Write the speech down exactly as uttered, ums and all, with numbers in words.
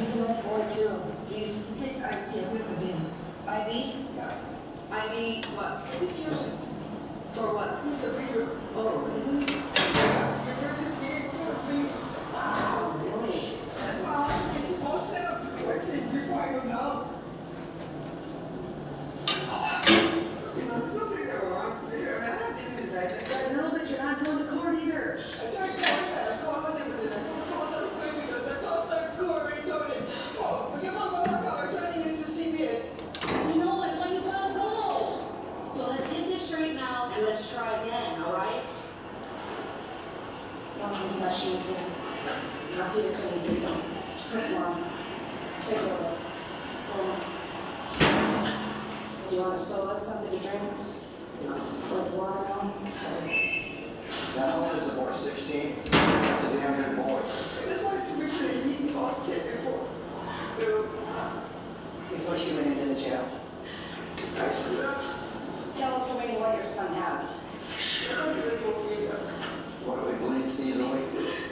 He's a nice boy, too. He's... It's I B. I'm with the name. I B? Yeah. I B what? Diffusion. For what? He's a reader. Oh, really? Yeah. You heard this name for me? Wow, really? That's all. I get you all set up before I take before I go down. You know, there's nothing that wrong here. I mean, I'm not getting this. I think I No, but you're not going to court either. I tried to contact. I'm going with him, but then I don't know what's up because I told some school already told him. Oh, when your mom got work out, I'm turning into C B S. You know, that's why you gotta go. So let's get this straight now and let's try again, all right? Don't think about shoes in. My feet are clean system. Sit down. Take it over. Do you want a soda, something to drink? No. So it's water now? Now, how old is the boy? sixteen? That's a damn good boy. I just wanted to make sure that he didn't all kid before. Bill. Before she went into the jail. I screwed up. Tell Dwayne what your son has. That's not really what we did. What, he bleeds easily?